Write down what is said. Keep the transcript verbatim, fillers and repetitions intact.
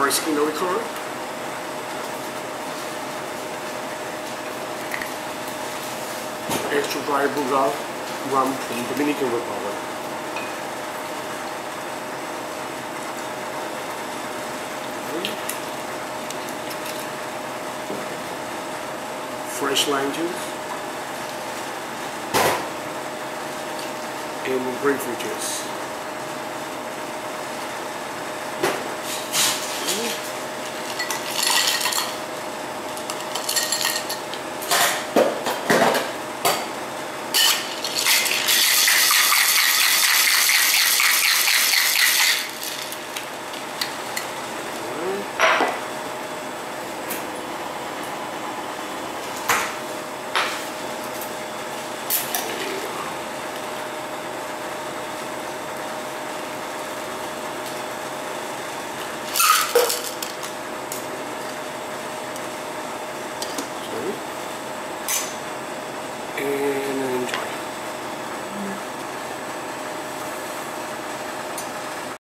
skin liquor. Extra dry Brugal rum from Dominican Republic. Fresh lime juice and grapefruit juice. Okay.